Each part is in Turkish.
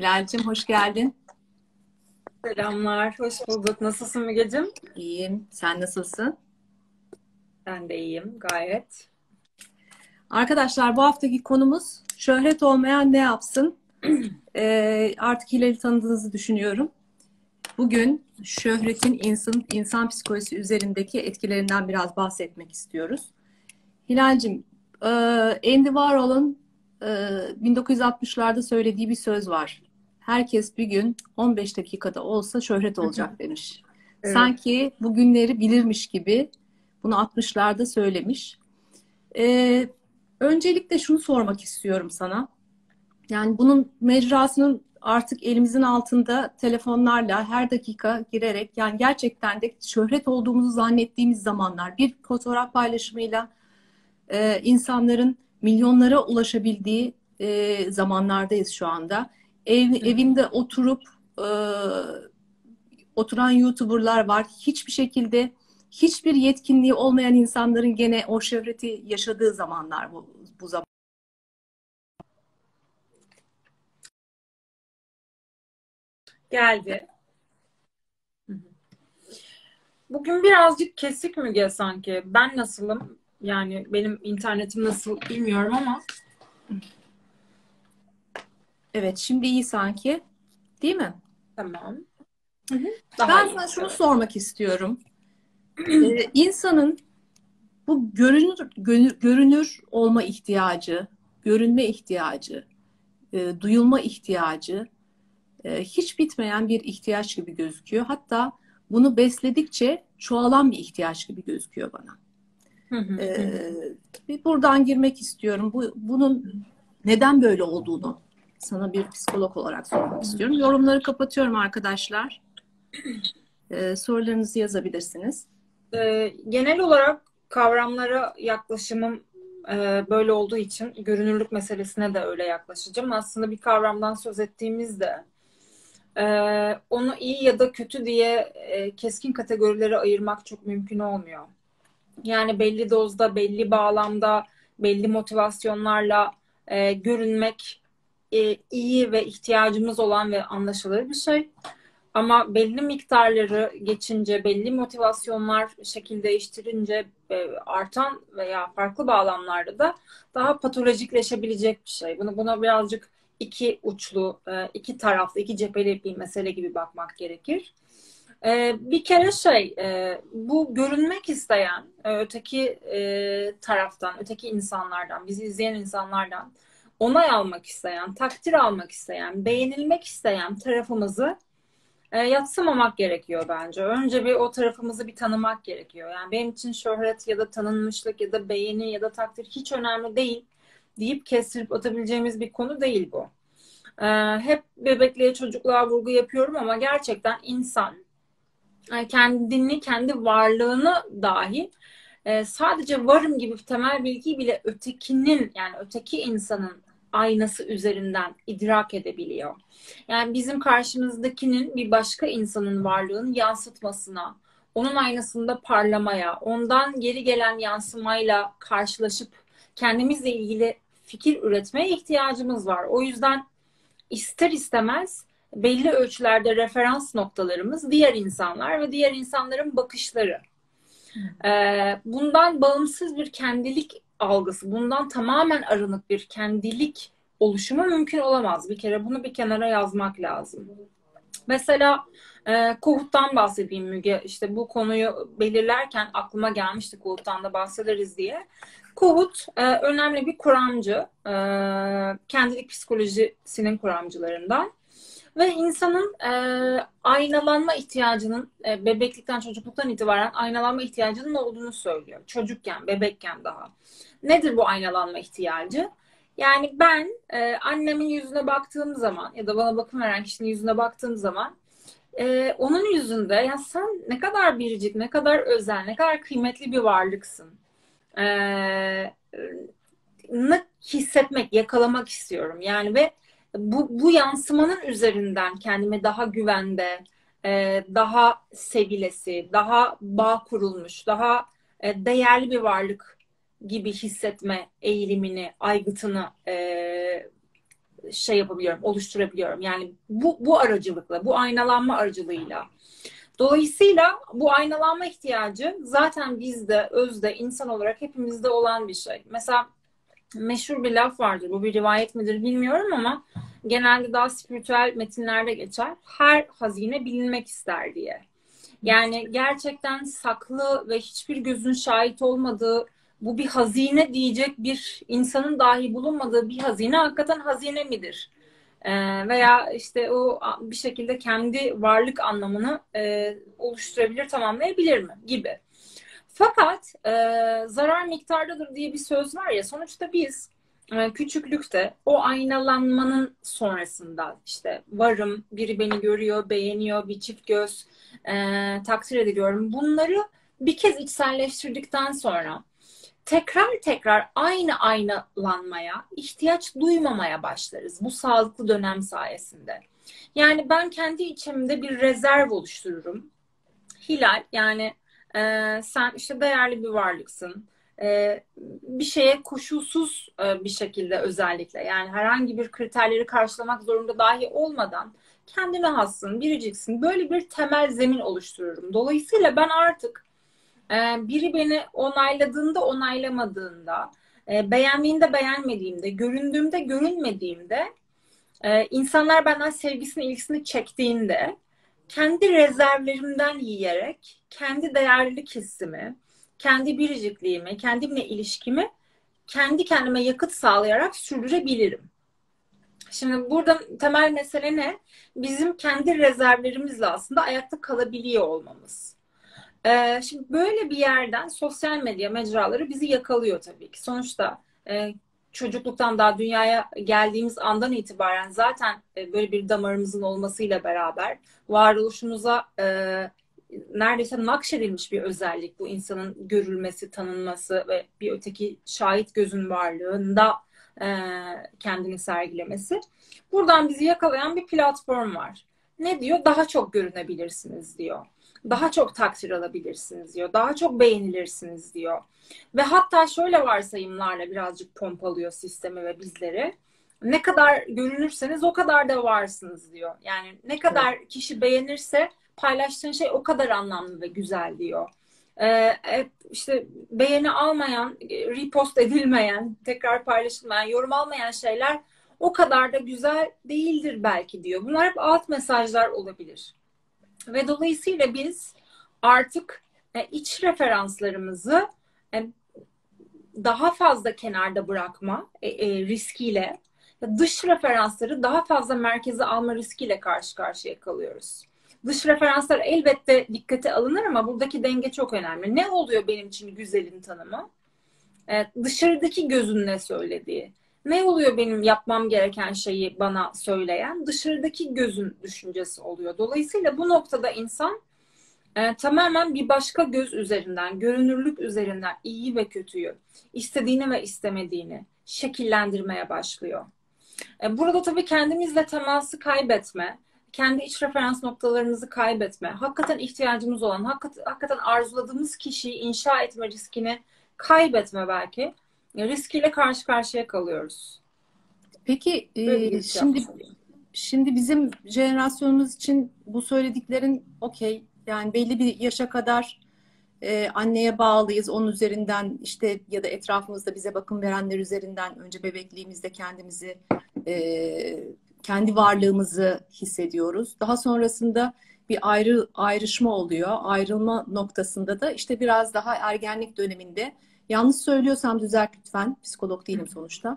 Hilal'cim hoş geldin. Selamlar, hoş bulduk. Nasılsın Mügeciğim? İyiyim. Sen nasılsın? Ben de iyiyim, gayet. Arkadaşlar bu haftaki konumuz şöhret olmayan ne yapsın? Artık Hilal'i tanıdığınızı düşünüyorum. Bugün şöhretin insan psikolojisi üzerindeki etkilerinden biraz bahsetmek istiyoruz. Hilal'cim, e, Andy Warhol'un 1960'larda söylediği bir söz var. Herkes bir gün 15 dakikada olsa şöhret olacak demiş. Evet. Sanki bugünleri bilirmiş gibi bunu 60'larda söylemiş. Ee, Öncelikle şunu sormak istiyorum sana. Yani bunun mecrasının artık elimizin altında telefonlarla her dakika girerek yani gerçekten de şöhret olduğumuzu zannettiğimiz zamanlar bir fotoğraf paylaşımıyla insanların milyonlara ulaşabildiği zamanlardayız şu anda. Evinde oturup e, oturan YouTuber'lar var. Hiçbir şekilde hiçbir yetkinliği olmayan insanların gene o şöhreti yaşadığı zamanlar bu zaman. Geldi. Bugün birazcık kesik Müge sanki. Ben nasılım? Yani benim internetim nasıl bilmiyorum ama. Evet, şimdi iyi sanki, değil mi? Tamam. Hı hı. Daha Ben iyi. sana şunu Evet. sormak istiyorum. İnsanın bu görünür olma ihtiyacı, görünme ihtiyacı, duyulma ihtiyacı hiç bitmeyen bir ihtiyaç gibi gözüküyor. Hatta bunu besledikçe çoğalan bir ihtiyaç gibi gözüküyor bana. Hı hı, hı hı. Bir buradan girmek istiyorum. Bunun neden böyle olduğunu sana bir psikolog olarak sormak istiyorum. Yorumları kapatıyorum arkadaşlar. Sorularınızı yazabilirsiniz. Genel olarak kavramlara yaklaşımım böyle olduğu için görünürlük meselesine de öyle yaklaşacağım. Aslında bir kavramdan söz ettiğimizde onu iyi ya da kötü diye keskin kategorilere ayırmak çok mümkün olmuyor. Yani belli dozda, belli bağlamda, belli motivasyonlarla görünmek iyi ve ihtiyacımız olan ve anlaşılır bir şey. Ama belli miktarları geçince, belli motivasyonlar şekil değiştirince artan veya farklı bağlamlarda da daha patolojikleşebilecek bir şey. Buna birazcık iki uçlu, iki taraflı, iki cepheli bir mesele gibi bakmak gerekir. Bir kere bu görünmek isteyen öteki taraftan, öteki insanlardan, bizi izleyen insanlardan onay almak isteyen, takdir almak isteyen, beğenilmek isteyen tarafımızı yadsımamak gerekiyor bence. Önce bir o tarafımızı bir tanımak gerekiyor. Yani benim için şöhret ya da tanınmışlık ya da beğeni ya da takdir hiç önemli değil deyip kestirip atabileceğimiz bir konu değil bu. Hep bebekliğe, çocukluğa vurgu yapıyorum ama gerçekten insan kendini, kendi varlığını dahi sadece varım gibi temel bilgiyi bile ötekinin yani öteki insanın aynası üzerinden idrak edebiliyor. Yani bizim karşımızdakinin bir başka insanın varlığını yansıtmasına, onun aynasında parlamaya, ondan geri gelen yansımayla karşılaşıp kendimizle ilgili fikir üretmeye ihtiyacımız var. O yüzden ister istemez belli ölçülerde referans noktalarımız diğer insanlar ve diğer insanların bakışları. Bundan bağımsız bir kendilik algısı, bundan tamamen arınık bir kendilik oluşumu mümkün olamaz. Bir kere bunu bir kenara yazmak lazım. Mesela Kohut'tan bahsedeyim Müge. İşte bu konuyu belirlerken aklıma gelmişti Kohut'tan da bahsederiz diye. Kohut önemli bir kuramcı. Kendilik psikolojisinin kuramcılarından. Ve insanın aynalanma ihtiyacının bebeklikten, çocukluktan itibaren aynalanma ihtiyacının olduğunu söylüyor. Çocukken, bebekken daha. Nedir bu aynalanma ihtiyacı? Yani ben annemin yüzüne baktığım zaman ya da bana bakım veren kişinin yüzüne baktığım zaman onun yüzünde ya sen ne kadar biricik, ne kadar özel, ne kadar kıymetli bir varlıksın. E, Hissetmek, yakalamak istiyorum. Yani ve bu yansımanın üzerinden kendimi daha güvende, daha sevilesi, daha bağ kurulmuş, daha değerli bir varlık gibi hissetme eğilimini, aygıtını şey yapabiliyorum, oluşturabiliyorum. Yani bu aracılıkla, bu aynalanma aracılığıyla. Dolayısıyla bu aynalanma ihtiyacı zaten bizde, özde, insan olarak hepimizde olan bir şey. Mesela meşhur bir laf vardır. Bu bir rivayet midir bilmiyorum ama genelde daha spiritüel metinlerde geçer. Her hazine bilinmek ister diye. Yani gerçekten saklı ve hiçbir gözün şahit olmadığı, bu bir hazine diyecek bir insanın dahi bulunmadığı bir hazine hakikaten hazine midir? Veya işte o bir şekilde kendi varlık anlamını oluşturabilir, tamamlayabilir mi gibi. Fakat zarar miktardadır diye bir söz var ya, sonuçta biz küçüklükte o aynalanmanın sonrasında işte varım, biri beni görüyor, beğeniyor, bir çift göz takdir ediliyorum. Bunları bir kez içselleştirdikten sonra tekrar tekrar aynı aynalanmaya ihtiyaç duymamaya başlarız bu sağlıklı dönem sayesinde. Yani ben kendi içimde bir rezerv oluştururum. Hilal, yani sen işte değerli bir varlıksın. Bir şeye koşulsuz bir şekilde, özellikle yani herhangi bir kriterleri karşılamak zorunda dahi olmadan kendine hassın, biriciksin. Böyle bir temel zemin oluştururum. Dolayısıyla ben artık biri beni onayladığında, onaylamadığında, beğendiğinde, beğenmediğimde, göründüğümde, görünmediğimde, insanlar benden sevgisini, ilgisini çektiğinde kendi rezervlerimden yiyerek kendi değerlilik hissimi, kendi biricikliğimi, kendimle ilişkimi kendi kendime yakıt sağlayarak sürdürebilirim. Şimdi burada temel mesele ne? Bizim kendi rezervlerimizle aslında ayakta kalabiliyor olmamız. Şimdi böyle bir yerden sosyal medya mecraları bizi yakalıyor tabii ki. Sonuçta çocukluktan daha dünyaya geldiğimiz andan itibaren zaten böyle bir damarımızın olmasıyla beraber varoluşumuza neredeyse nakşedilmiş bir özellik bu, insanın görülmesi, tanınması ve bir öteki şahit gözün varlığında kendini sergilemesi. Buradan bizi yakalayan bir platform var. Ne diyor? Daha çok görünebilirsiniz diyor. Daha çok takdir alabilirsiniz diyor. Daha çok beğenilirsiniz diyor. Ve hatta şöyle varsayımlarla birazcık pompalıyor sistemi ve bizleri. Ne kadar görünürseniz o kadar da varsınız diyor. Yani ne kadar kişi beğenirse paylaştığın şey o kadar anlamlı ve güzel diyor. İşte beğeni almayan, repost edilmeyen, tekrar paylaşılmayan, yorum almayan şeyler o kadar da güzel değildir belki diyor. Bunlar hep alt mesajlar olabilir. Ve dolayısıyla biz artık iç referanslarımızı daha fazla kenarda bırakma riskiyle, dış referansları daha fazla merkeze alma riskiyle karşı karşıya kalıyoruz. Dış referanslar elbette dikkate alınır ama buradaki denge çok önemli. Ne oluyor benim için güzelin tanımı? Dışarıdaki gözün ne söylediği. Ne oluyor benim yapmam gereken şeyi bana söyleyen? Dışarıdaki gözün düşüncesi oluyor. Dolayısıyla bu noktada insan tamamen bir başka göz üzerinden, görünürlük üzerinden iyi ve kötüyü, istediğini ve istemediğini şekillendirmeye başlıyor. Burada tabii kendimizle teması kaybetme, kendi iç referans noktalarımızı kaybetme, hakikaten ihtiyacımız olan, hakikaten arzuladığımız kişiyi inşa etme riskini kaybetme belki. Riskiyle karşı karşıya kalıyoruz. Peki şimdi bizim jenerasyonumuz için bu söylediklerin okey. Yani belli bir yaşa kadar anneye bağlıyız. Onun üzerinden işte ya da etrafımızda bize bakım verenler üzerinden önce bebekliğimizde kendimizi kendi varlığımızı hissediyoruz. Daha sonrasında bir ayrışma oluyor. Ayrılma noktasında da işte biraz daha ergenlik döneminde, yanlış söylüyorsam düzelt lütfen. Psikolog değilim sonuçta.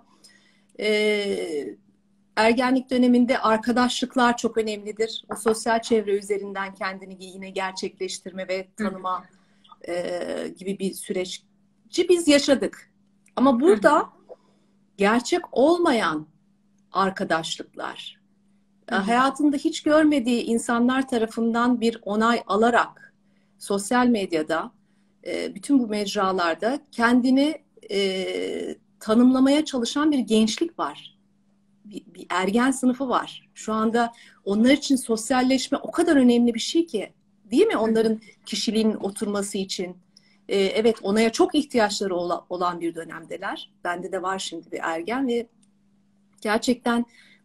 Ergenlik döneminde arkadaşlıklar çok önemlidir. O sosyal çevre üzerinden kendini yine gerçekleştirme ve tanıma gibi bir süreci biz yaşadık. Ama burada gerçek olmayan arkadaşlıklar, hayatında hiç görmediği insanlar tarafından bir onay alarak sosyal medyada, bütün bu mecralarda kendini tanımlamaya çalışan bir gençlik var. Bir ergen sınıfı var. Şu anda onlar için sosyalleşme o kadar önemli bir şey ki, değil mi? Onların kişiliğinin oturması için. Evet, onaya çok ihtiyaçları olan bir dönemdeler. Bende de var şimdi bir ergen ve gerçekten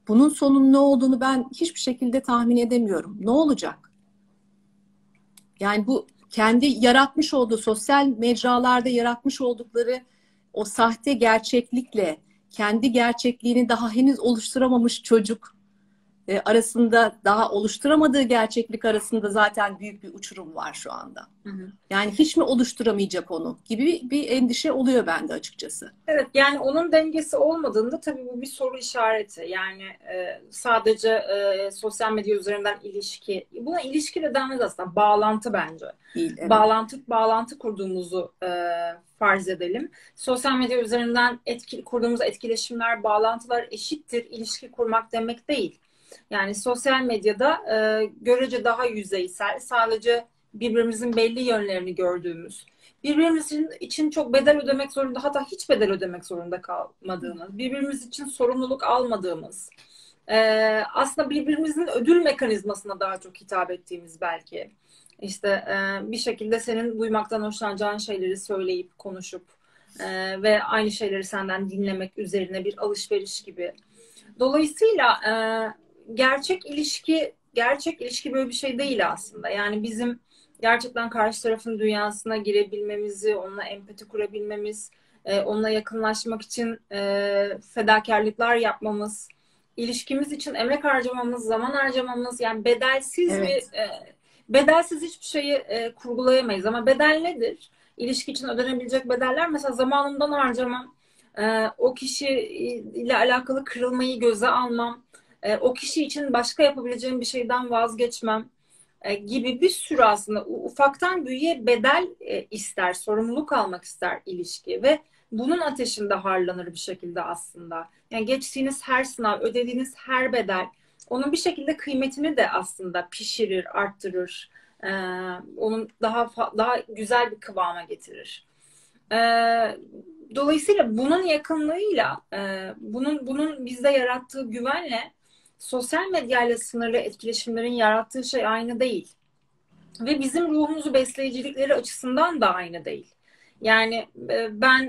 bunun sonunun ne olduğunu ben hiçbir şekilde tahmin edemiyorum. Ne olacak? Yani bu kendi yaratmış olduğu, sosyal mecralarda yaratmış oldukları o sahte gerçeklikle kendi gerçekliğini daha henüz oluşturamamış çocuk arasında, daha oluşturamadığı gerçeklik arasında zaten büyük bir uçurum var şu anda. Hı hı. Yani hiç mi oluşturamayacak onu gibi bir endişe oluyor bende açıkçası. Evet, yani onun dengesi olmadığında tabii bu bir soru işareti. Yani sadece sosyal medya üzerinden ilişki, buna ilişki de denmez aslında, bağlantı bence. Değil, evet. Bağlantı kurduğumuzu farz edelim. Sosyal medya üzerinden kurduğumuz etkileşimler, bağlantılar eşittir ilişki kurmak demek değil. Yani sosyal medyada görece daha yüzeysel, sadece birbirimizin belli yönlerini gördüğümüz, birbirimiz için çok bedel ödemek zorunda, hatta hiç bedel ödemek zorunda kalmadığımız, birbirimiz için sorumluluk almadığımız, aslında birbirimizin ödül mekanizmasına daha çok hitap ettiğimiz belki. İşte bir şekilde senin duymaktan hoşlanacağın şeyleri söyleyip, konuşup ve aynı şeyleri senden dinlemek üzerine bir alışveriş gibi. Dolayısıyla gerçek ilişki böyle bir şey değil aslında. Yani bizim gerçekten karşı tarafın dünyasına girebilmemizi, onunla empati kurabilmemiz, onunla yakınlaşmak için fedakarlıklar yapmamız, ilişkimiz için emek harcamamız, zaman harcamamız, yani Evet. bedelsiz hiçbir şeyi kurgulayamayız. Ama bedel nedir? İlişki için ödenebilecek bedeller, mesela zamanımdan harcamam, o kişiyle alakalı kırılmayı göze almam, o kişi için başka yapabileceğim bir şeyden vazgeçmem gibi bir sürü aslında ufaktan büyüğe bedel ister, sorumluluk almak ister ilişki ve bunun ateşinde harlanır bir şekilde aslında. Yani geçtiğiniz her sınav, ödediğiniz her bedel onun bir şekilde kıymetini de aslında pişirir, arttırır. Onun daha güzel bir kıvama getirir. Dolayısıyla bunun yakınlığıyla, bunun bizde yarattığı güvenle sosyal medyayla sınırlı etkileşimlerin yarattığı şey aynı değil. Ve bizim ruhumuzu besleyicilikleri açısından da aynı değil. Yani ben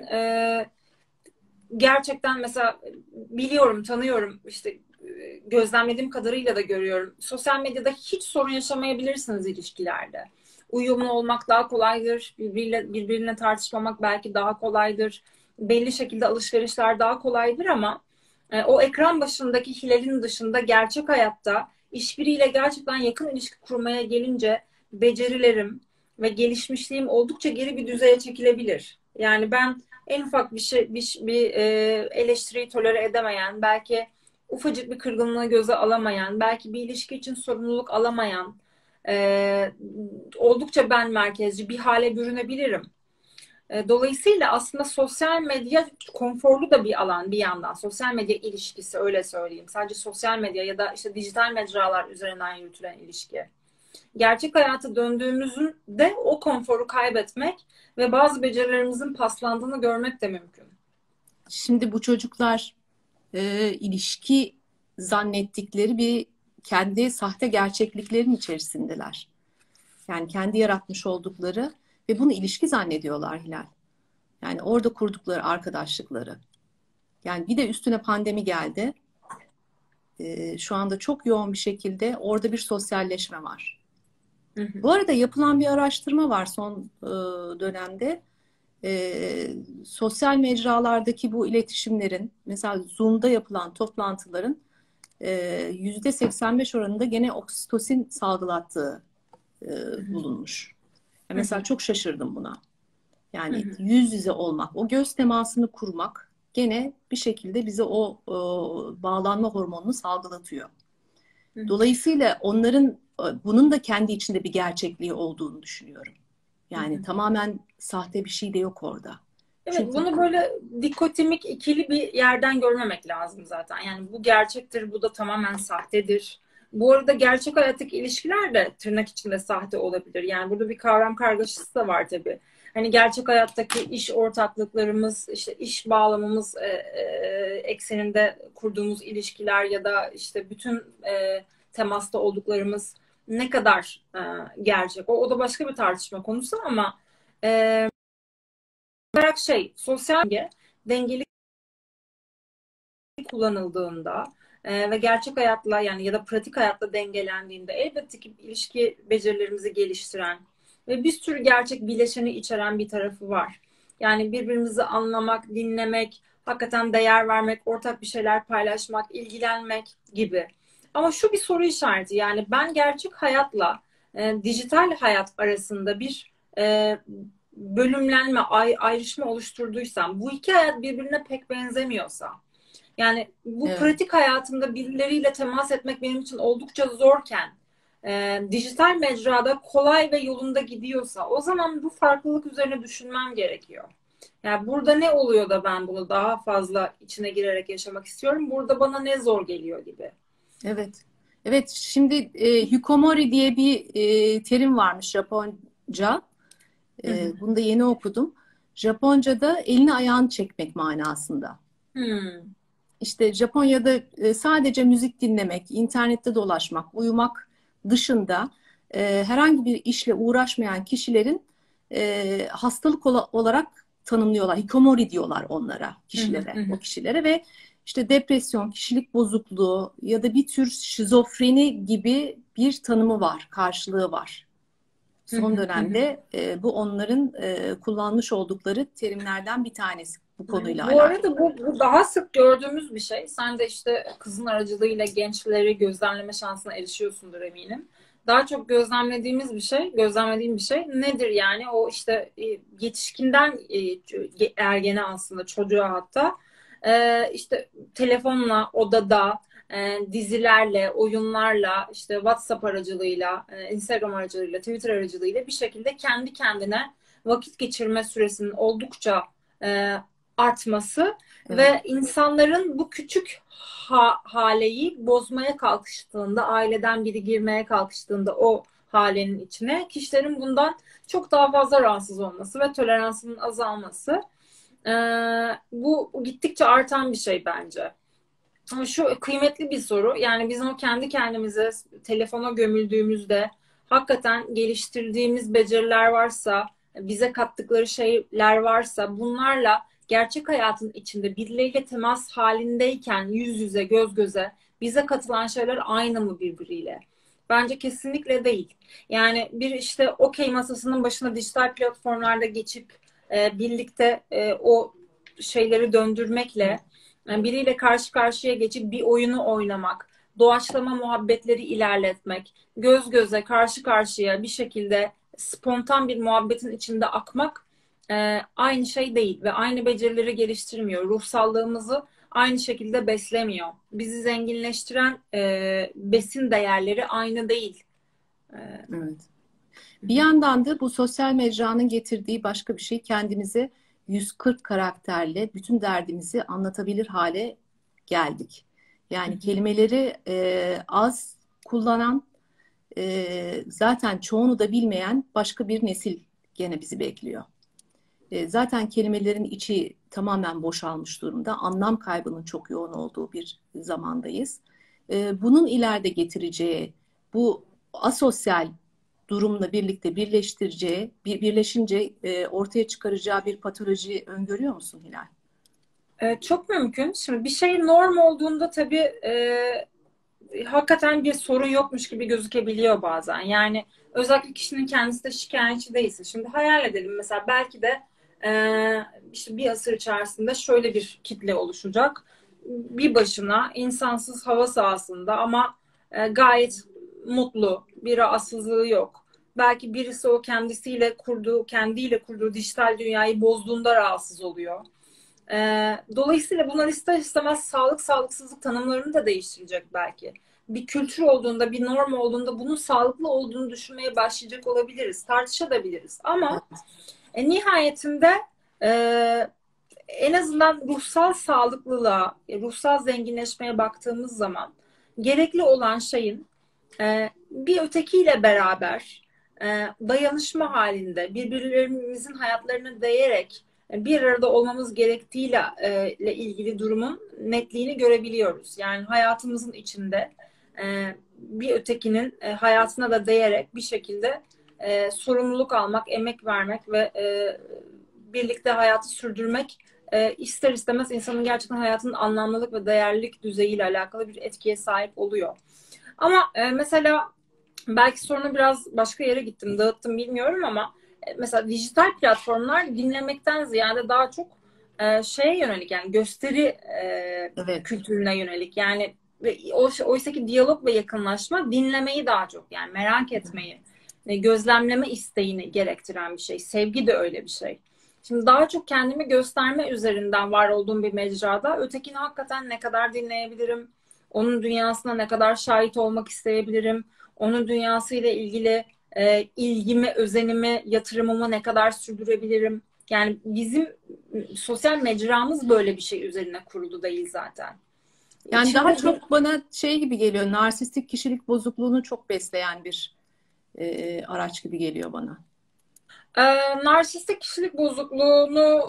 gerçekten mesela biliyorum, tanıyorum, işte gözlemlediğim kadarıyla da görüyorum. Sosyal medyada hiç sorun yaşamayabilirsiniz ilişkilerde. Uyumlu olmak daha kolaydır. Birbirine tartışmamak belki daha kolaydır. Belli şekilde alışverişler daha kolaydır ama o ekran başındaki Hilal'in dışında gerçek hayatta işbiriyle gerçekten yakın ilişki kurmaya gelince becerilerim ve gelişmişliğim oldukça geri bir düzeye çekilebilir. Yani ben en ufak bir eleştiriyi tolere edemeyen, belki ufacık bir kırgınlığı göze alamayan, belki bir ilişki için sorumluluk alamayan, oldukça ben merkezci bir hale bürünebilirim. Dolayısıyla aslında sosyal medya konforlu da bir alan bir yandan. Sosyal medya ilişkisi, öyle söyleyeyim. Sadece sosyal medya ya da işte dijital mecralar üzerinden yürütülen ilişki. Gerçek hayata döndüğümüzde o konforu kaybetmek ve bazı becerilerimizin paslandığını görmek de mümkün. Şimdi bu çocuklar ilişki zannettikleri bir kendi sahte gerçekliklerin içerisindeler. Yani kendi yaratmış oldukları ve bunu ilişki zannediyorlar Hilal. Yani orada kurdukları arkadaşlıkları. Yani bir de üstüne pandemi geldi. Şu anda çok yoğun bir şekilde orada bir sosyalleşme var. Hı hı. Bu arada yapılan bir araştırma var son dönemde. Sosyal mecralardaki bu iletişimlerin, mesela Zoom'da yapılan toplantıların %85 oranında gene oksitosin salgılattığı bulunmuş. Hı Mesela hı. çok şaşırdım buna. Hı Yani hı. yüz yüze olmak, o göz temasını kurmak gene bir şekilde bize bağlanma hormonunu salgılatıyor. Hı hı. Dolayısıyla onların bunun da kendi içinde bir gerçekliği olduğunu düşünüyorum. Hı Yani hı. tamamen sahte bir şey de yok orada. Evet, Çünkü bunu böyle dikotomik, ikili bir yerden görmemek lazım zaten. Yani bu gerçektir, bu da tamamen sahtedir. Bu arada gerçek hayattaki ilişkiler de tırnak içinde sahte olabilir. Yani burada bir kavram kargaşası da var tabii. Hani gerçek hayattaki iş ortaklıklarımız, işte iş bağlamamız ekseninde kurduğumuz ilişkiler ya da işte bütün temasta olduklarımız ne kadar gerçek? O da başka bir tartışma konusu ama olarak sosyal medya dengeli kullanıldığında ve gerçek hayatla yani ya da pratik hayatla dengelendiğinde elbette ki ilişki becerilerimizi geliştiren ve bir sürü gerçek bileşeni içeren bir tarafı var. Yani birbirimizi anlamak, dinlemek, hakikaten değer vermek, ortak bir şeyler paylaşmak, ilgilenmek gibi. Ama şu bir soru işareti, yani ben gerçek hayatla dijital hayat arasında bir bölümlenme, ayrışma oluşturduysam, bu iki hayat birbirine pek benzemiyorsa, yani bu Evet. pratik hayatımda birileriyle temas etmek benim için oldukça zorken, dijital mecrada kolay ve yolunda gidiyorsa, o zaman bu farklılık üzerine düşünmem gerekiyor. Yani burada ne oluyor da ben bunu daha fazla içine girerek yaşamak istiyorum? Burada bana ne zor geliyor gibi. Evet. Evet, şimdi hikomori diye bir terim varmış Japonca. Hı hı. Bunu da yeni okudum. Japonca'da elini ayağını çekmek manasında. Hmm. İşte Japonya'da sadece müzik dinlemek, internette dolaşmak, uyumak dışında herhangi bir işle uğraşmayan kişilerin hastalık olarak tanımlıyorlar. Hikomori diyorlar onlara, Hı hı, kişilere, hı o hı. kişilere ve işte depresyon, kişilik bozukluğu ya da bir tür şizofreni gibi bir tanımı var, karşılığı var. Hı Son hı, hı hı. dönemde bu onların kullanmış oldukları terimlerden bir tanesi bu konuyla Bu alakalı. arada bu daha sık gördüğümüz bir şey. Sen de işte kızın aracılığıyla gençleri gözlemleme şansına erişiyorsundur eminim. Daha çok gözlemlediğimiz bir şey, gözlemlediğim bir şey nedir yani? O işte yetişkinden ergene, aslında çocuğa hatta işte telefonla, odada, dizilerle, oyunlarla, işte WhatsApp aracılığıyla, Instagram aracılığıyla, Twitter aracılığıyla bir şekilde kendi kendine vakit geçirme süresinin oldukça e, artması Evet, ve insanların bu küçük haleyi bozmaya kalkıştığında, aileden biri girmeye kalkıştığında o halenin içine, kişilerin bundan çok daha fazla rahatsız olması ve toleransının azalması, bu gittikçe artan bir şey bence. Ama şu kıymetli bir soru. Yani bizim o kendi kendimize telefona gömüldüğümüzde hakikaten geliştirdiğimiz beceriler varsa, bize kattıkları şeyler varsa, bunlarla gerçek hayatın içinde birileriyle temas halindeyken yüz yüze, göz göze bize katılan şeyler aynı mı birbiriyle? Bence kesinlikle değil. Yani bir işte okey masasının başına dijital platformlarda geçip birlikte o şeyleri döndürmekle, yani biriyle karşı karşıya geçip bir oyunu oynamak, doğaçlama muhabbetleri ilerletmek, göz göze, karşı karşıya bir şekilde spontan bir muhabbetin içinde akmak aynı şey değil ve aynı becerileri geliştirmiyor. Ruhsallığımızı aynı şekilde beslemiyor. Bizi zenginleştiren besin değerleri aynı değil. E, evet. Bir yandan da bu sosyal mecranın getirdiği başka bir şey, kendimize 140 karakterle bütün derdimizi anlatabilir hale geldik. Yani kelimeleri az kullanan, zaten çoğunu da bilmeyen başka bir nesil gene bizi bekliyor. Zaten kelimelerin içi tamamen boşalmış durumda. Anlam kaybının çok yoğun olduğu bir zamandayız. Bunun ileride getireceği, bu asosyal durumla birlikte birleşince ortaya çıkaracağı bir patoloji öngörüyor musun Hilal? Çok mümkün. Şimdi bir şey norm olduğunda tabii hakikaten bir sorun yokmuş gibi gözükebiliyor bazen. Yani özellikle kişinin kendisi de şikayetçi değilse. Şimdi hayal edelim mesela, belki de işte bir asır içerisinde şöyle bir kitle oluşacak. Bir başına insansız hava sahasında ama gayet mutlu, bir rahatsızlığı yok. Belki birisi o kendiyle kurduğu dijital dünyayı bozduğunda rahatsız oluyor. Dolayısıyla bunlar ister istemez sağlık sağlıksızlık tanımlarını da değiştirecek belki. Bir kültür olduğunda, bir norm olduğunda bunun sağlıklı olduğunu düşünmeye başlayacak olabiliriz, tartışabiliriz. Ama nihayetinde e, en azından ruhsal sağlıklılığa, ruhsal zenginleşmeye baktığımız zaman gerekli olan şeyin bir ötekiyle beraber dayanışma halinde birbirlerimizin hayatlarına değerek bir arada olmamız gerektiğiyle ilgili durumun netliğini görebiliyoruz. Yani hayatımızın içinde bir ötekinin hayatına da değerek bir şekilde sorumluluk almak, emek vermek ve birlikte hayatı sürdürmek ister istemez insanın gerçekten hayatının anlamlılık ve değerlilik düzeyiyle alakalı bir etkiye sahip oluyor. Ama mesela belki sorunu biraz başka yere gittim, dağıttım bilmiyorum ama mesela dijital platformlar dinlemekten ziyade daha çok şeye yönelik, yani gösteri Evet. kültürüne yönelik. Yani oysa ki diyalog ve yakınlaşma dinlemeyi daha çok, yani merak etmeyi, gözlemleme isteğini gerektiren bir şey. Sevgi de öyle bir şey. Şimdi daha çok kendimi gösterme üzerinden var olduğum bir mecrada ötekini hakikaten ne kadar dinleyebilirim? Onun dünyasına ne kadar şahit olmak isteyebilirim? Onun dünyasıyla ilgili ilgimi, özenimi, yatırımımı ne kadar sürdürebilirim? Yani bizim sosyal mecramız böyle bir şey üzerine kurulu değil zaten. Yani daha İçinde çok bana şey gibi geliyor, narsistik kişilik bozukluğunu çok besleyen bir araç gibi geliyor bana. e, narsistik kişilik bozukluğunu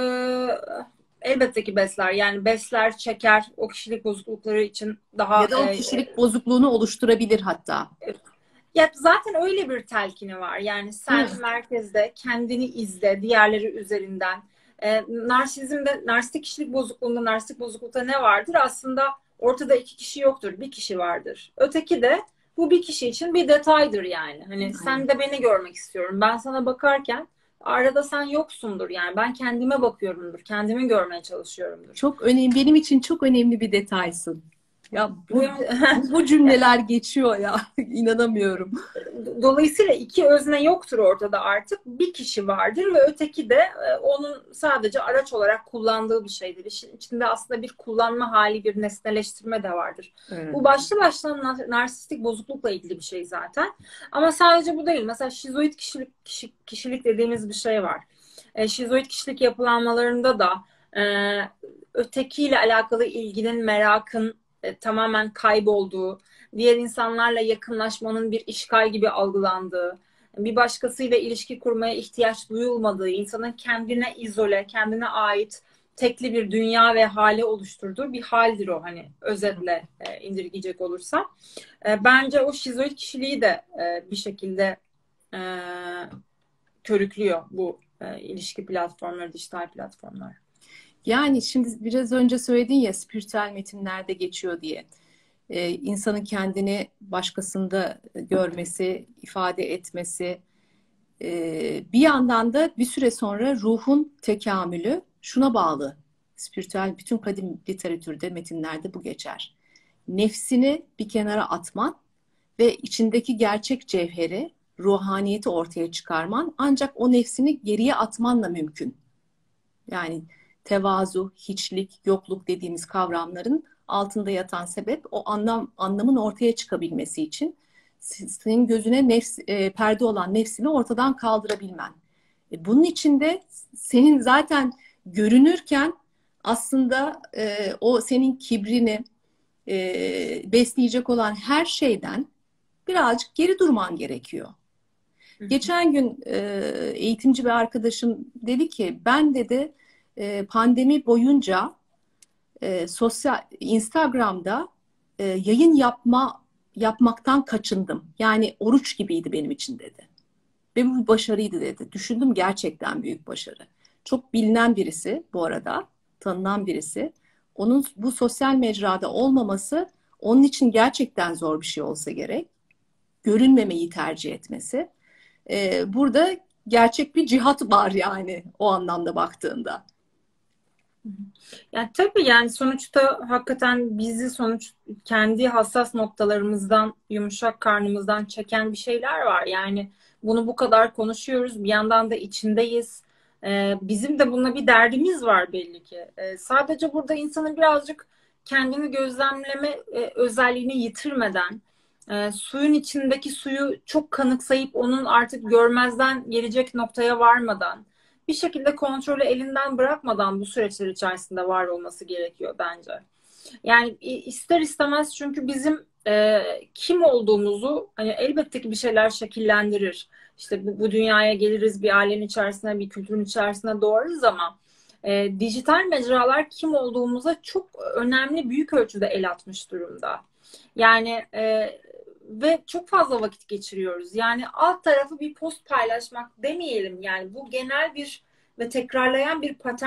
elbette ki besler. Yani besler, çeker. O kişilik bozuklukları için daha Ya da o kişilik bozukluğunu oluşturabilir hatta. ya zaten öyle bir telkini var. Yani Hı. sen merkezde kendini izle, diğerleri üzerinden. Narsizmde, narsistik kişilik bozukluğunda, narsistik bozuklukta ne vardır? Aslında ortada iki kişi yoktur, bir kişi vardır. Öteki de bu bir kişi için bir detaydır yani. Hani sen Aynen. de beni görmek istiyorum. Ben sana bakarken arada sen yoksundur yani. Ben kendime bakıyorumdur, kendimi görmeye çalışıyorumdur. Çok önemli, benim için çok önemli bir detaysın. Ya Bu bu cümleler geçiyor ya. İnanamıyorum. Dolayısıyla iki özne yoktur ortada artık. Bir kişi vardır ve öteki de onun sadece araç olarak kullandığı bir şeydir. İşin içinde aslında bir kullanma hali, bir nesneleştirme de vardır. Evet. Bu başlı başına narsistik bozuklukla ilgili bir şey zaten. Ama sadece bu değil. Mesela şizoid kişilik dediğimiz bir şey var. Şizoid kişilik yapılanmalarında da e, ötekiyle alakalı ilginin, merakın tamamen kaybolduğu, diğer insanlarla yakınlaşmanın bir işgal gibi algılandığı, bir başkasıyla ilişki kurmaya ihtiyaç duyulmadığı, insanın kendine izole, kendine ait tekli bir dünya ve hali oluşturduğu bir haldir o, hani özetle indirgeyecek olursam. Bence o şizoid kişiliği de bir şekilde e, körüklüyor bu ilişki platformları, dijital platformlar. Yani şimdi biraz önce söyledin ya, spiritüel metinlerde geçiyor diye. İnsanın kendini başkasında görmesi, ifade etmesi, bir yandan da bir süre sonra ruhun tekamülü şuna bağlı. Spiritüel bütün kadim literatürde, metinlerde bu geçer. Nefsini bir kenara atman ve içindeki gerçek cevheri, ruhaniyeti ortaya çıkarman ancak o nefsini geriye atmanla mümkün. Yani tevazu, hiçlik, yokluk dediğimiz kavramların altında yatan sebep o anlamın ortaya çıkabilmesi için senin gözüne perde olan nefsini ortadan kaldırabilmen. Bunun içinde senin zaten görünürken aslında o senin kibrini besleyecek olan her şeyden birazcık geri durman gerekiyor. Geçen gün eğitimci bir arkadaşım dedi ki ben dedi pandemi boyunca sosyal Instagram'da yayın yapmaktan kaçındım. Yani oruç gibiydi benim için dedi. Ve bu bir başarıydı dedi. Düşündüm, gerçekten büyük başarı. Çok bilinen birisi bu arada, tanınan birisi. Onun bu sosyal mecrada olmaması onun için gerçekten zor bir şey olsa gerek. Görünmemeyi tercih etmesi. Burada gerçek bir cihat var yani o anlamda baktığında. Yani tabii, yani sonuçta hakikaten bizi kendi hassas noktalarımızdan, yumuşak karnımızdan çeken bir şeyler var. Yani bunu bu kadar konuşuyoruz. Bir yandan da içindeyiz. Bizim de bununla bir derdimiz var belli ki. Sadece burada insanın birazcık kendini gözlemleme özelliğini yitirmeden, suyun içindeki suyu çok kanıksayıp onun artık görmezden gelecek noktaya varmadan, bir şekilde kontrolü elinden bırakmadan bu süreçler içerisinde var olması gerekiyor bence. Yani ister istemez, çünkü bizim kim olduğumuzu hani elbette ki bir şeyler şekillendirir. İşte bu dünyaya geliriz, bir ailenin içerisine, bir kültürün içerisine doğarız ama dijital mecralar kim olduğumuza çok önemli, büyük ölçüde el atmış durumda. Yani ve çok fazla vakit geçiriyoruz. Yani alt tarafı bir post paylaşmak demeyelim. Yani bu genel bir ve tekrarlayan bir patern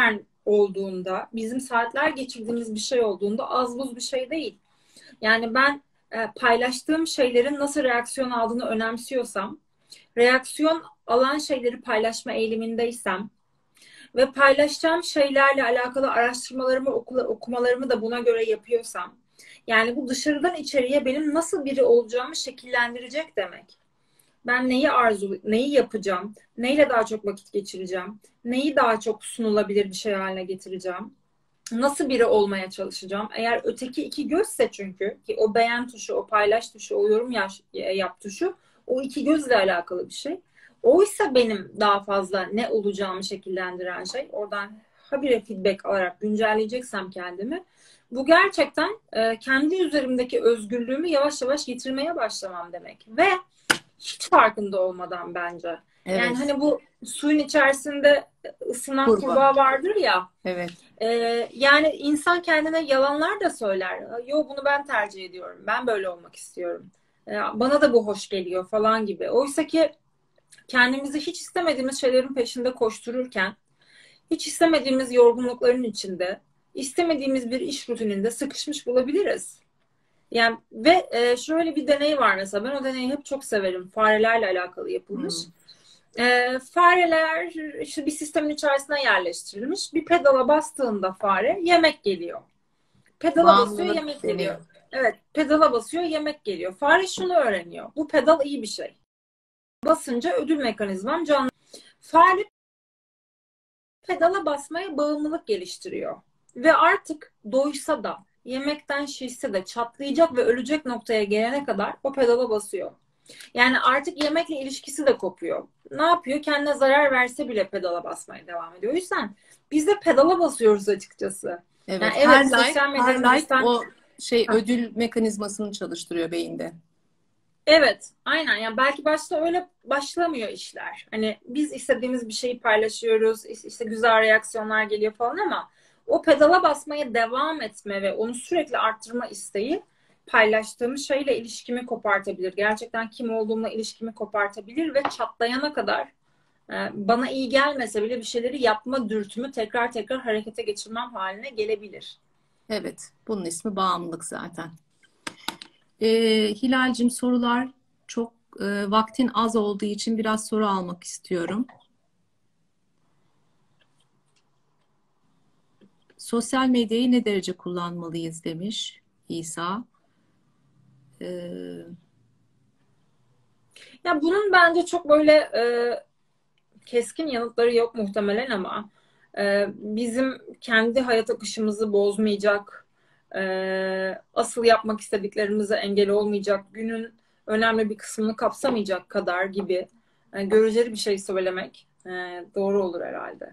olduğunda, bizim saatler geçirdiğimiz bir şey olduğunda az buz bir şey değil. Yani ben paylaştığım şeylerin nasıl reaksiyon aldığını önemsiyorsam, reaksiyon alan şeyleri paylaşma eğilimindeysem ve paylaşacağım şeylerle alakalı araştırmalarımı, okumalarımı da buna göre yapıyorsam, yani bu dışarıdan içeriye benim nasıl biri olacağımı şekillendirecek demek. Ben neyi yapacağım, neyle daha çok vakit geçireceğim, neyi daha çok sunulabilir bir şey haline getireceğim, nasıl biri olmaya çalışacağım. Eğer öteki iki gözse, çünkü ki o beğen tuşu, o paylaş tuşu, o yorum yap tuşu, o iki gözle alakalı bir şey. Oysa benim daha fazla ne olacağımı şekillendiren şey, oradan habire feedback alarak güncelleyeceksem kendimi, bu gerçekten kendi üzerimdeki özgürlüğümü yavaş yavaş yitirmeye başlamam demek. Ve hiç farkında olmadan bence. Yani Evet. hani bu suyun içerisinde ısınan Kurbağa. kurbağa vardır ya. Evet. Yani insan kendine yalanlar da söyler. Yo, bunu ben tercih ediyorum. Ben böyle olmak istiyorum. Bana da bu hoş geliyor falan gibi. Oysa ki kendimizi hiç istemediğimiz şeylerin peşinde koştururken, hiç istemediğimiz yorgunlukların içinde, istemediğimiz bir iş rutininde sıkışmış bulabiliriz. Yani ve şöyle bir deney var mesela. Ben o deneyi hep çok severim. Farelerle alakalı yapılmış. Hmm. Fareler işte bir sistemin içerisine yerleştirilmiş. Bir pedala bastığında fare yemek geliyor. Pedala basıyor, Bağımlılık yemek geliyor. deniyor. Evet, pedala basıyor, yemek geliyor. Fare şunu öğreniyor: bu pedal iyi bir şey. Basınca ödül mekanizmam canlı. Fare pedala basmaya bağımlılık geliştiriyor. Ve artık doysa da, yemekten şişse de, çatlayacak ve ölecek noktaya gelene kadar o pedala basıyor. Yani artık yemekle ilişkisi de kopuyor. Ne yapıyor? Kendine zarar verse bile pedala basmaya devam ediyor. O yüzden biz de pedala basıyoruz açıkçası. Yani Evet. Her evet, like, sosyal her medyanın like dijital... o şey ödül mekanizmasını çalıştırıyor beyinde. Evet, aynen. Yani belki başta öyle başlamıyor işler. Hani biz istediğimiz bir şeyi paylaşıyoruz, işte güzel reaksiyonlar geliyor falan, ama o pedala basmaya devam etme ve onu sürekli arttırma isteği paylaştığım şeyle ilişkimi kopartabilir. Gerçekten kim olduğumla ilişkimi kopartabilir ve çatlayana kadar bana iyi gelmese bile bir şeyleri yapma dürtümü tekrar tekrar harekete geçirmem haline gelebilir. Evet. Bunun ismi bağımlılık zaten. Hilal'cim, sorular çok, vaktin az olduğu için biraz soru almak istiyorum. Sosyal medyayı ne derece kullanmalıyız demiş İsa. Ee, Ya bunun bence çok böyle keskin yanıtları yok muhtemelen, ama bizim kendi hayat akışımızı bozmayacak, asıl yapmak istediklerimize engel olmayacak, günün önemli bir kısmını kapsamayacak kadar gibi göreceli bir şey söylemek doğru olur herhalde.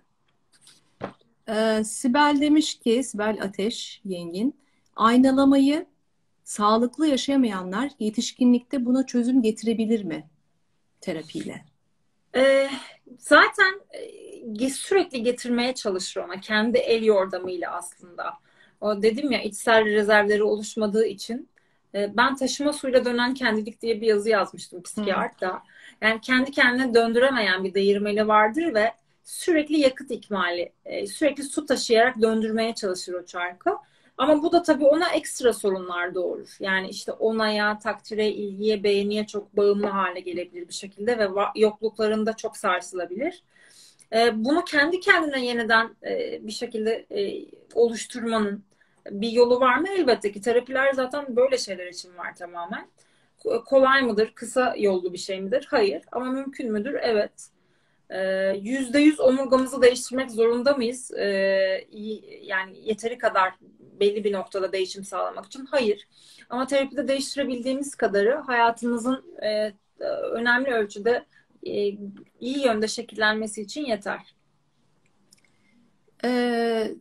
Sibel demiş ki, Sibel Ateş yengin, aynalamayı sağlıklı yaşayamayanlar yetişkinlikte buna çözüm getirebilir mi terapiyle? E, Zaten sürekli getirmeye çalışır ona, kendi el yordamıyla aslında. O dedim ya, içsel rezervleri oluşmadığı için ben taşıma suyla dönen kendilik diye bir yazı yazmıştım Hmm. psikiyatrda. Yani kendi kendine döndüremeyen bir değirmeni vardır ve sürekli yakıt ikmali, sürekli su taşıyarak döndürmeye çalışır o çarkı. Ama bu da tabii ona ekstra sorunlar doğurur. Yani işte onaya, takdire, ilgiye, beğeniye çok bağımlı hale gelebilir bir şekilde ve yokluklarında çok sarsılabilir. Bunu kendi kendine yeniden bir şekilde oluşturmanın bir yolu var mı? Elbette ki. Terapiler zaten böyle şeyler için var tamamen. Kolay mıdır? Kısa yollu bir şey midir? Hayır. Ama mümkün müdür? Evet. %100 omurgamızı değiştirmek zorunda mıyız? Yani yeteri kadar belli bir noktada değişim sağlamak için. Hayır. Ama terapide değiştirebildiğimiz kadarı hayatımızın önemli ölçüde e, iyi yönde şekillenmesi için yeter. Ee,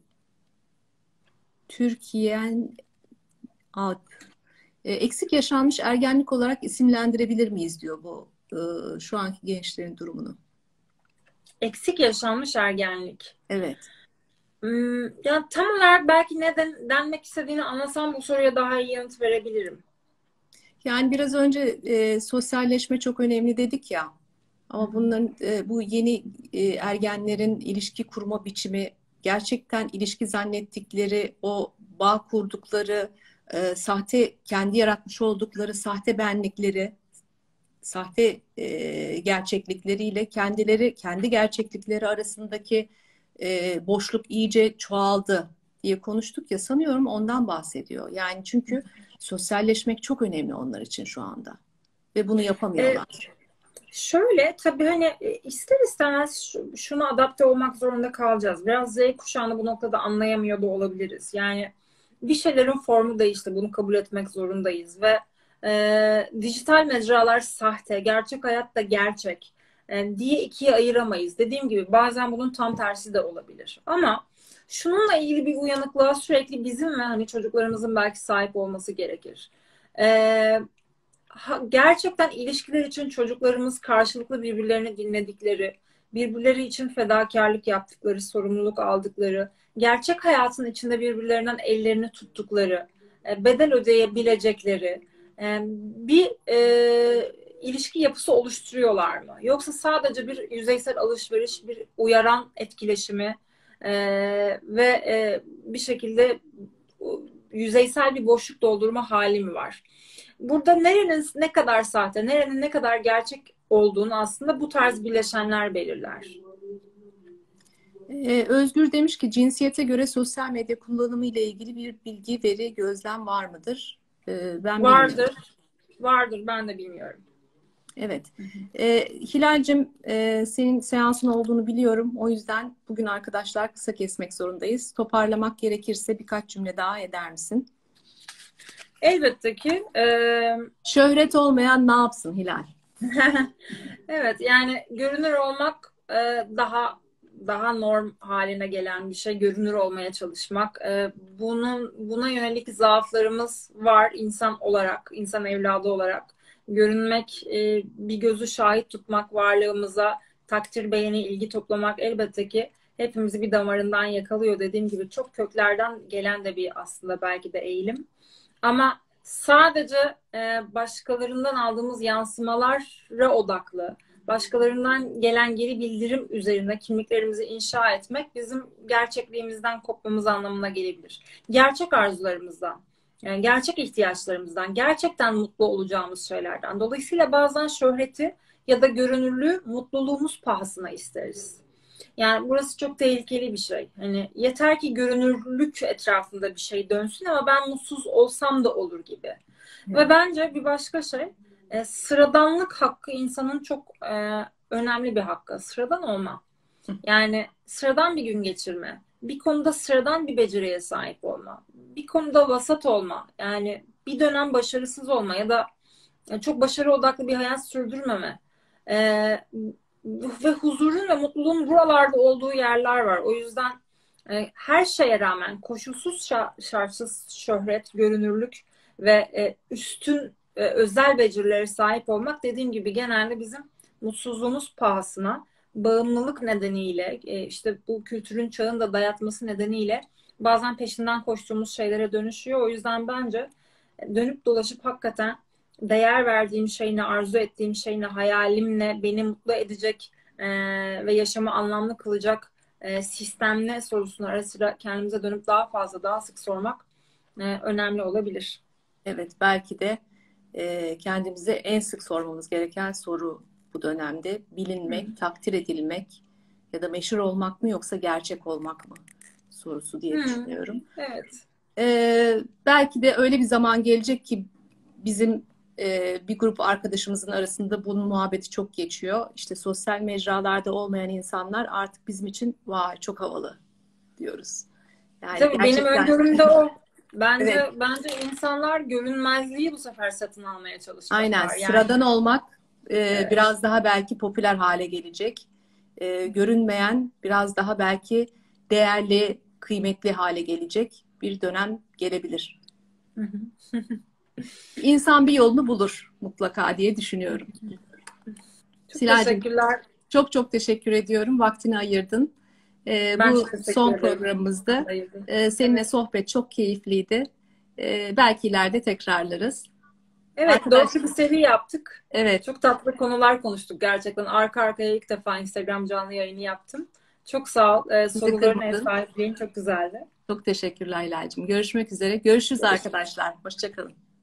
Türkiye'nin Alp. Eksik yaşanmış ergenlik olarak isimlendirebilir miyiz diyor bu şu anki gençlerin durumunu. Eksik yaşanmış ergenlik. Evet. Ya tam olarak belki denmek istediğini anlasam bu soruya daha iyi yanıt verebilirim. Yani biraz önce sosyalleşme çok önemli dedik ya. Hı Ama hı. bunların bu yeni ergenlerin ilişki kurma biçimi gerçekten ilişki zannettikleri, o bağ kurdukları, sahte, kendi yaratmış oldukları sahte benlikleri, sahte gerçeklikleriyle kendileri, kendi gerçeklikleri arasındaki boşluk iyice çoğaldı diye konuştuk ya, sanıyorum ondan bahsediyor. Yani çünkü sosyalleşmek çok önemli onlar için şu anda ve bunu E, yapamıyorlar. Şöyle tabii hani ister istemez şuna adapte olmak zorunda kalacağız. Biraz Z kuşağını bu noktada anlayamıyor da olabiliriz. Yani bir şeylerin formu değişti. Bunu kabul etmek zorundayız ve dijital mecralar sahte, gerçek hayat da gerçek diye ikiye ayıramayız. Dediğim gibi bazen bunun tam tersi de olabilir. Ama şununla ilgili bir uyanıklığa sürekli bizim ve hani çocuklarımızın belki sahip olması gerekir. E, Gerçekten ilişkiler için çocuklarımız karşılıklı birbirlerini dinledikleri, birbirleri için fedakarlık yaptıkları, sorumluluk aldıkları, gerçek hayatın içinde birbirlerinden ellerini tuttukları, bedel ödeyebilecekleri bir ilişki yapısı oluşturuyorlar mı? Yoksa sadece bir yüzeysel alışveriş, bir uyaran etkileşimi ve bir şekilde yüzeysel bir boşluk doldurma hali mi var? Burada nerenin ne kadar sahte, nerenin ne kadar gerçek olduğunu aslında bu tarz bileşenler belirler. Özgür demiş ki cinsiyete göre sosyal medya kullanımı ile ilgili bir bilgi, veri, gözlem var mıdır? Ben bilmiyorum. Vardır, vardır ben de bilmiyorum. Evet. Hilal'cim, senin seansın olduğunu biliyorum. O yüzden bugün arkadaşlar kısa kesmek zorundayız. Toparlamak gerekirse birkaç cümle daha eder misin? Elbette ki. Şöhret olmayan ne yapsın Hilal? Evet, yani görünür olmak daha norm haline gelen bir şey. Görünür olmaya çalışmak. Buna yönelik zaaflarımız var insan olarak, insan evladı olarak. Görünmek, bir gözü şahit tutmak varlığımıza, takdir, beğeni, ilgi toplamak elbette ki hepimizi bir damarından yakalıyor. Dediğim gibi çok köklerden gelen de bir aslında belki de eğilim. Ama sadece başkalarından aldığımız yansımalara odaklı, başkalarından gelen geri bildirim üzerine kimliklerimizi inşa etmek bizim gerçekliğimizden kopmamız anlamına gelebilir. Gerçek arzularımızdan, yani gerçek ihtiyaçlarımızdan, gerçekten mutlu olacağımız şeylerden. Dolayısıyla bazen şöhreti ya da görünürlüğü mutluluğumuz pahasına isteriz. Yani burası çok tehlikeli bir şey. Hani yeter ki görünürlük etrafında bir şey dönsün ama ben mutsuz olsam da olur gibi. Evet. Ve bence bir başka şey sıradanlık hakkı insanın çok önemli bir hakkı. Sıradan olma. Yani sıradan bir gün geçirme. Bir konuda sıradan bir beceriye sahip olma. Bir konuda vasat olma. Yani bir dönem başarısız olma ya da çok başarı odaklı bir hayat sürdürmeme. Ve huzurun ve mutluluğun buralarda olduğu yerler var. O yüzden her şeye rağmen koşulsuz şartsız şöhret, görünürlük ve üstün özel becerilere sahip olmak dediğim gibi genelde bizim mutsuzluğumuz pahasına, bağımlılık nedeniyle, işte bu kültürün çağın da dayatması nedeniyle bazen peşinden koştuğumuz şeylere dönüşüyor. O yüzden bence dönüp dolaşıp hakikaten değer verdiğim şey ne, arzu ettiğim şey ne, hayalim ne, beni mutlu edecek ve yaşamı anlamlı kılacak sistem ne sorusunu ara sıra kendimize dönüp daha fazla, daha sık sormak önemli olabilir. Evet, belki de kendimize en sık sormamız gereken soru bu dönemde bilinmek, takdir edilmek ya da meşhur olmak mı yoksa gerçek olmak mı sorusu diye düşünüyorum. Evet. Belki de öyle bir zaman gelecek ki bizim bir grup arkadaşımızın arasında bunun muhabbeti çok geçiyor. İşte sosyal mecralarda olmayan insanlar artık bizim için vay çok havalı diyoruz. Yani Tabii benim gerçekten öngörüm de o. evet, Bence insanlar görünmezliği bu sefer satın almaya aynen çalışacaklar. Yani sıradan olmak evet. biraz daha belki popüler hale gelecek. Görünmeyen biraz daha belki değerli, kıymetli hale gelecek bir dönem gelebilir. İnsan bir yolunu bulur mutlaka diye düşünüyorum. Çok Silacığım, teşekkürler. çok çok teşekkür ediyorum. Vaktini ayırdın. Ben Bu çok teşekkür son ederim. programımızda Hayırlı. seninle Evet. sohbet çok keyifliydi. Belki ileride tekrarlarız. Evet, Arkadaşlar, dörtlü bir seri yaptık. evet, Çok tatlı konular konuştuk gerçekten. Arka arkaya ilk defa Instagram canlı yayını yaptım. Çok sağ ol. Bizi Soruların, ev kırmadın. sahipliğin çok güzeldi. Çok teşekkürler Leyla'cığım. Görüşmek üzere. Görüşürüz arkadaşlar. Hoşça kalın.